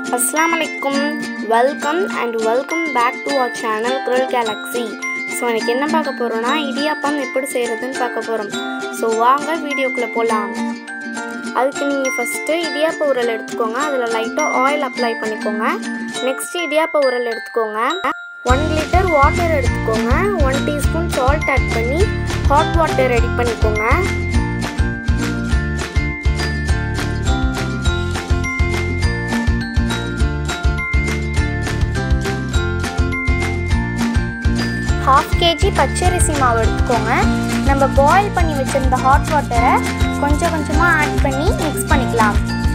Assalamualaikum, welcome back to our channel Girl Galaxy. So இன்னைக்கு என்ன பார்க்க போறோம்னா இடியாப்பம் எப்படி செய்யறதுன்னு பார்க்க போறோம். So வாங்க வீடியோக்குள்ள போலாம். அதுக்கு நீங்க ஃபர்ஸ்ட் இடியாப்ப உரல் எடுத்துக்கோங்க. அதுல லைட்டா ஆயில் அப்ளை பண்ணிக்கோங்க. நெக்ஸ்ட் இடியாப்ப உரல் எடுத்துக்கோங்க. 1 லிட்டர் வாட்டர் எடுத்துக்கோங்க. 1 டீஸ்பூன் சால்ட் ஆட் பண்ணி ஹாட் வாட்டர் ரெடி பண்ணிக்கோங்க. हाफ केजी பச்சரிசி மாவு எடுத்துக்கோங்க. நம்ம பாயில் பண்ணி வச்சிருந்த ஹாட் வாட்டரை கொஞ்சம் கொஞ்சமா ஆட் பண்ணி மிக்ஸ் பண்ணிக்கலாம்.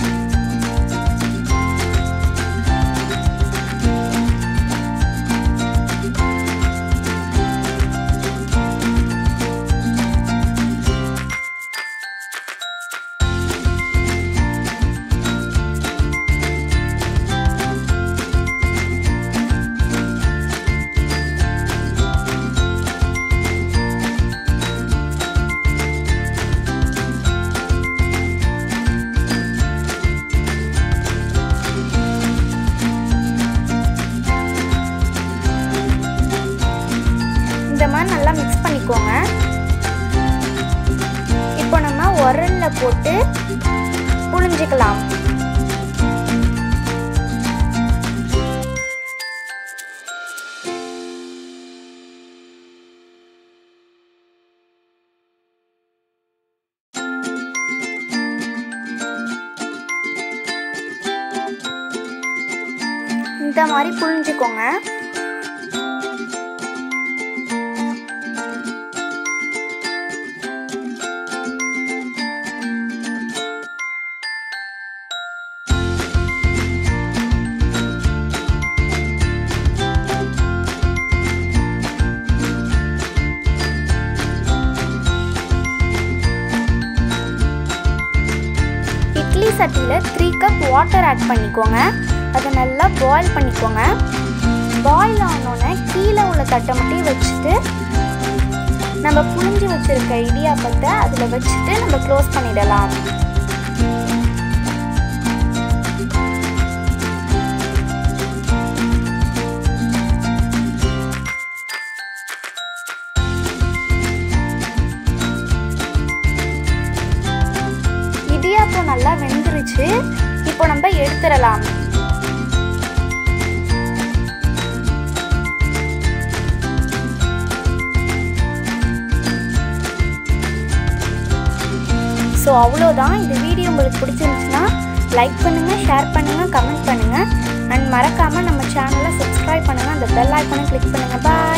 நல்லா மிக்ஸ் பண்ணிக்கோங்க. இப்போ நம்ம உரல்ல போட்டு புழிஞ்சிக்கலாம். இந்த மாதிரி புழிஞ்சிக்கோங்க. சட்டியில 3 கப் வாட்டர் ஆட் பண்ணிக்கோங்க. அதை நல்லா பாயில் பண்ணிக்கோங்க. பாயில் ஆனோடனே கீழே உள்ள தட்டை மட்டும் வச்சுட்டு நம்ம புழிஞ்சு வச்சிருக்க இடியாப்பத்தை அதில் வச்சுட்டு நம்ம க்ளோஸ் பண்ணிடலாம். இடியாப்பம் நல்லா வெந்துருச்சு. இப்போ நம்ம எடுத்துடலாம். ஸோ அவ்வளோதான். இந்த வீடியோ உங்களுக்கு பிடிச்சிருந்துச்சுன்னா லைக் பண்ணுங்கள், ஷேர் பண்ணுங்கள், கமெண்ட் பண்ணுங்கள் அண்ட் மறக்காமல் நம்ம சேனலை சப்ஸ்கிரைப் பண்ணுங்கள். அந்த பெல் ஐக்கானை கிளிக் பண்ணுங்கள். பாய்.